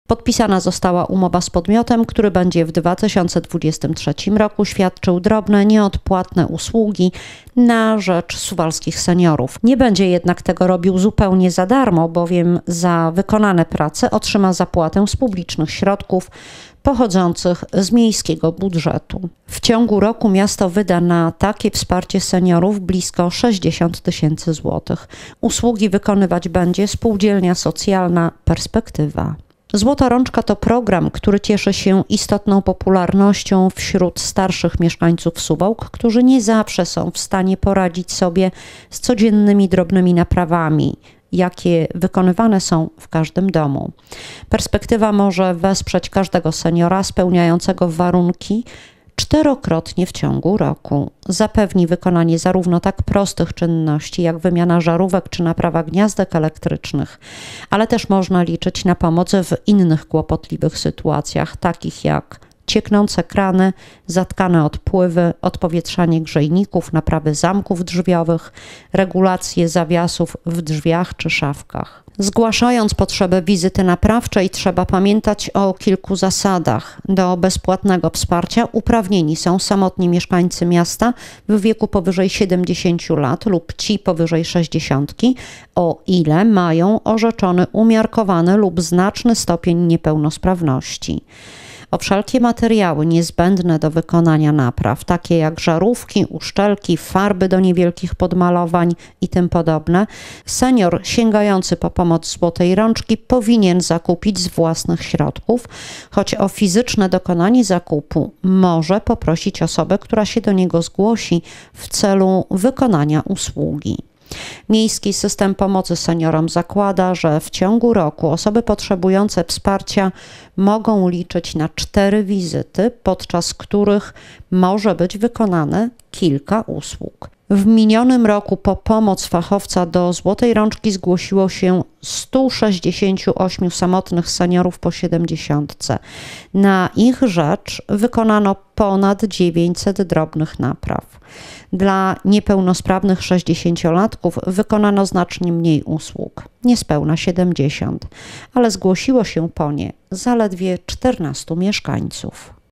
Podpisana została umowa z podmiotem, który będzie w 2023 roku świadczył drobne, nieodpłatne usługi na rzecz suwalskich seniorów. Nie będzie jednak tego robił zupełnie za darmo, bowiem za wykonane prace otrzyma zapłatę z publicznych środków pochodzących z miejskiego budżetu. W ciągu roku miasto wyda na takie wsparcie seniorów blisko 60 000 złotych. Usługi wykonywać będzie spółdzielnia socjalna Perspektywa. Złota Rączka to program, który cieszy się istotną popularnością wśród starszych mieszkańców Suwałk, którzy nie zawsze są w stanie poradzić sobie z codziennymi drobnymi naprawami, jakie wykonywane są w każdym domu. Perspektywa może wesprzeć każdego seniora spełniającego warunki 4-krotnie w ciągu roku. Zapewni wykonanie zarówno tak prostych czynności jak wymiana żarówek czy naprawa gniazdek elektrycznych, ale też można liczyć na pomoc w innych kłopotliwych sytuacjach, takich jak cieknące krany, zatkane odpływy, odpowietrzanie grzejników, naprawy zamków drzwiowych, regulacje zawiasów w drzwiach czy szafkach. Zgłaszając potrzebę wizyty naprawczej, trzeba pamiętać o kilku zasadach. Do bezpłatnego wsparcia uprawnieni są samotni mieszkańcy miasta w wieku powyżej 70 lat lub ci powyżej 60, o ile mają orzeczony umiarkowany lub znaczny stopień niepełnosprawności. O wszelkie materiały niezbędne do wykonania napraw, takie jak żarówki, uszczelki, farby do niewielkich podmalowań i tym podobne, senior sięgający po pomoc Złotej Rączki powinien zakupić z własnych środków, choć o fizyczne dokonanie zakupu może poprosić osobę, która się do niego zgłosi w celu wykonania usługi. Miejski System Pomocy Seniorom zakłada, że w ciągu roku osoby potrzebujące wsparcia mogą liczyć na 4 wizyty, podczas których może być wykonane kilka usług. W minionym roku po pomoc fachowca do Złotej Rączki zgłosiło się 168 samotnych seniorów po 70. Na ich rzecz wykonano ponad 900 drobnych napraw. Dla niepełnosprawnych 60-latków wykonano znacznie mniej usług, niespełna 70, ale zgłosiło się po nie zaledwie 14 mieszkańców.